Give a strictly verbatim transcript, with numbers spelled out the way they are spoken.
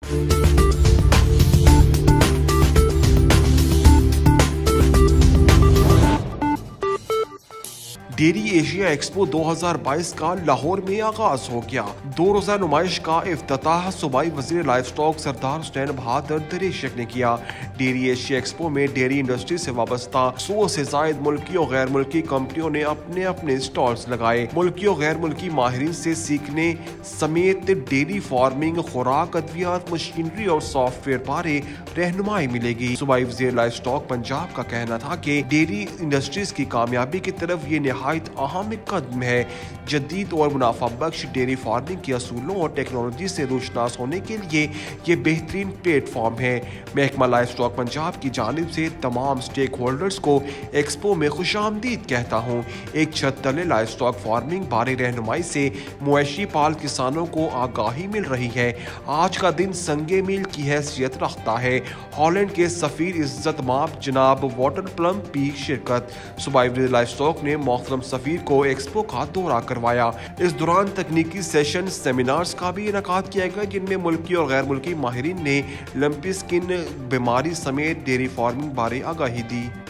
Dairy Asia expo दो हज़ार बाईस का लाहौर में आगाज हो गया। दो रोजा नुमाइश का इफ्तिताह सूबाई वजीर लाइफ स्टॉक सरदार हुसैन बहादुर दरेशक ने किया। डेयरी एशिया एक्सपो में डेयरी इंडस्ट्री से वाबस्ता सौ से जायद मुल्की और गैर मुल्की कंपनियों ने अपने अपने स्टॉल्स लगाए। मुल्की और गैर मुल्की माहिरीन से सीखने समेत डेयरी फार्मिंग, खुराक, अद्वियात, मशीनरी और सॉफ्टवेयर बारे रहनुमाई मिलेगी। सूबाई वजीर लाइफ स्टॉक पंजाब का कहना था कि डेयरी इंडस्ट्रीज की कामयाबी की तरफ ये निहायत अहम कदम है। जदीद और मुनाफा बख्श डेयरी फार्मिंग के असूलों और टेक्नोलॉजी से रोशनास होने के लिए ये बेहतरीन प्लेटफॉर्म है। महकमा लाइफ स्टॉक पंजाब की जानिब से तमाम स्टेक होल्डर्स को एक्सपो में खुशामदीद कहता हूँ। एक छत तले लाइफ स्टॉक फार्मिंग बारे रहनुमाई से मवेशी पाल किसानों को आगाही मिल रही है। आज का दिन संगे मील की हैसियत रखता है। हॉलैंड के सफीर इज्जत माप जनाब वाटर प्लम की शिरकत। सूबाई वजीर लाइफ स्टॉक ने मोहतरम सफीर को एक्सपो का दौरा करवाया। इस दौरान तकनीकी सेशन सेमिनार्स का भी इनेकाद किया गया, जिनमें मुल्की और गैर मुल्की माहिरीन ने लंपी स्किन बीमारी समेत डेयरी फार्मिंग बारे आगाही दी।